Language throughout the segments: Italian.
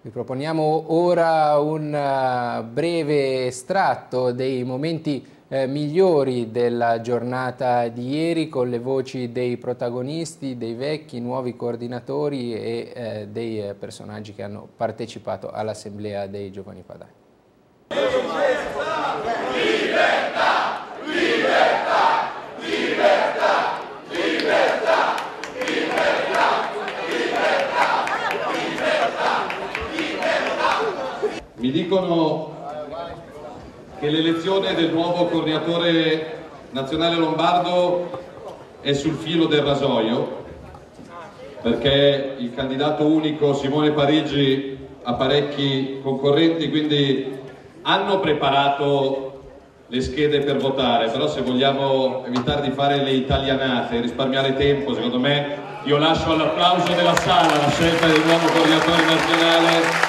Vi proponiamo ora un breve estratto dei momenti migliori della giornata di ieri, con le voci dei protagonisti, dei vecchi, nuovi coordinatori e dei personaggi che hanno partecipato all'Assemblea dei Giovani Padani. Libertà! Libertà! Libertà! Libertà! Mi dicono che l'elezione del nuovo coordinatore nazionale lombardo è sul filo del rasoio, perché il candidato unico Simone Parigi ha parecchi concorrenti, quindi hanno preparato le schede per votare, però se vogliamo evitare di fare le italianate e risparmiare tempo, secondo me io lascio all'applauso della sala la scelta del nuovo coordinatore nazionale.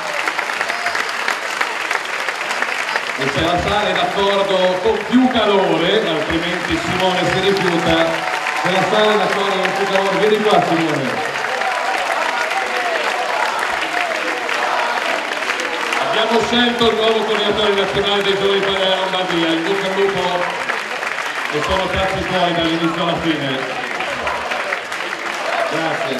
E se la sala è d'accordo con più calore, altrimenti Simone si rifiuta, se la sala è d'accordo con più calore, vieni qua Simone. Abbiamo scelto il nuovo coordinatore nazionale dei Giovani Padani della Lombardia, il bocca al lupo, e sono tratti fuori dall'inizio alla fine. Grazie.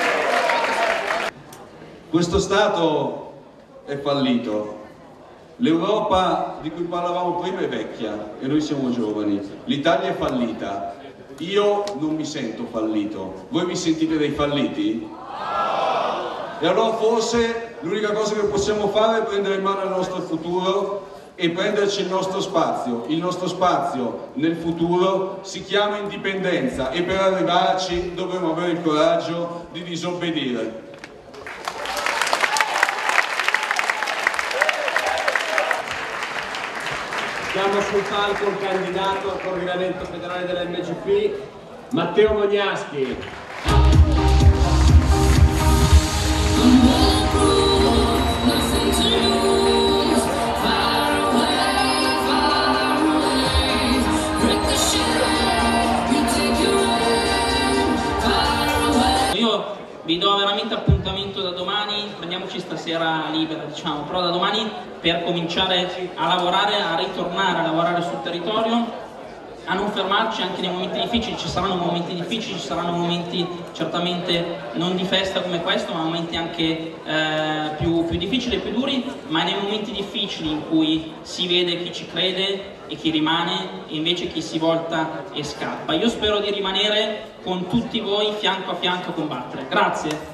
Questo Stato è fallito. L'Europa di cui parlavamo prima è vecchia e noi siamo giovani. L'Italia è fallita. Io non mi sento fallito. Voi vi sentite dei falliti? E allora forse l'unica cosa che possiamo fare è prendere in mano il nostro futuro e prenderci il nostro spazio. Il nostro spazio nel futuro si chiama indipendenza e per arrivarci dovremo avere il coraggio di disobbedire. Abbiamo sul palco un candidato al coordinamento federale dell'MGP, Matteo Mognaschi. Io vi do veramente appuntamento da domani, prendiamoci stasera libera, diciamo, però da domani per cominciare a lavorare, a ritornare a lavorare sul territorio, a non fermarci anche nei momenti difficili. Ci saranno momenti difficili, ci saranno momenti certamente non di festa come questo, ma momenti anche più difficili e più duri, ma è nei momenti difficili in cui si vede chi ci crede e chi rimane, e invece chi si volta e scappa. Io spero di rimanere con tutti voi fianco a fianco a combattere. Grazie.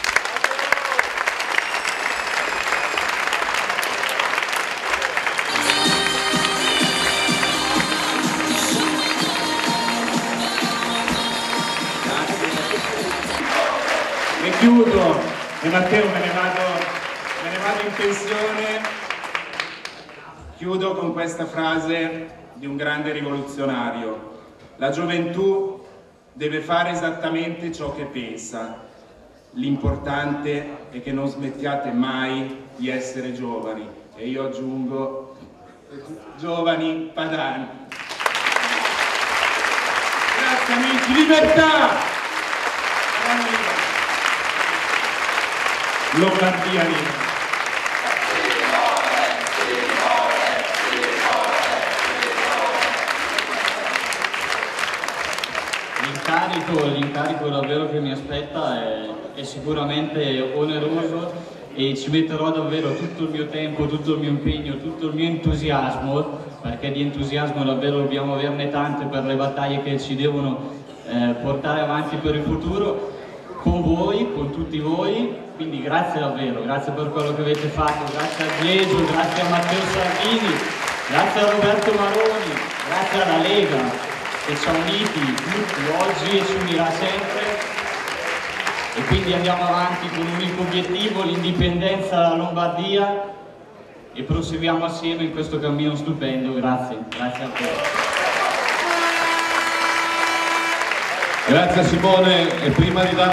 E chiudo, e Matteo me ne vado in pensione. Chiudo con questa frase di un grande rivoluzionario: la gioventù deve fare esattamente ciò che pensa, l'importante è che non smettiate mai di essere giovani, e io aggiungo giovani padani. Grazie amici, libertà! Lombardia libera. L'incarico davvero che mi aspetta è sicuramente oneroso, e ci metterò davvero tutto il mio tempo, tutto il mio impegno, tutto il mio entusiasmo, perché di entusiasmo davvero dobbiamo averne tante per le battaglie che ci devono portare avanti per il futuro, con voi, con tutti voi. Quindi grazie davvero, grazie per quello che avete fatto, grazie a Glegio, grazie a Matteo Salvini, grazie a Roberto Maroni, grazie alla Lega che ci ha uniti tutti oggi e ci unirà sempre, e quindi andiamo avanti con un unico obiettivo, l'indipendenza della Lombardia, e proseguiamo assieme in questo cammino stupendo. Grazie, grazie a te. Grazie Simone, e prima di dare...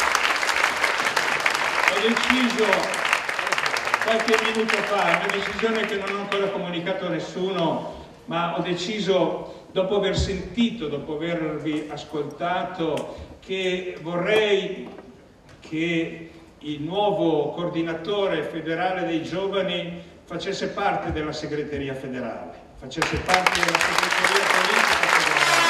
Ho deciso qualche minuto fa, è una decisione che non ho ancora comunicato a nessuno, ma ho deciso, dopo aver sentito, dopo avervi ascoltato, che vorrei che il nuovo coordinatore federale dei giovani facesse parte della segreteria federale, facesse parte della segreteria politica federale.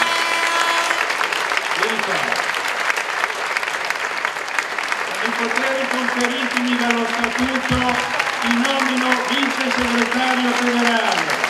Con i poteri conferitimi dallo statuto ti nomino vice segretario federale.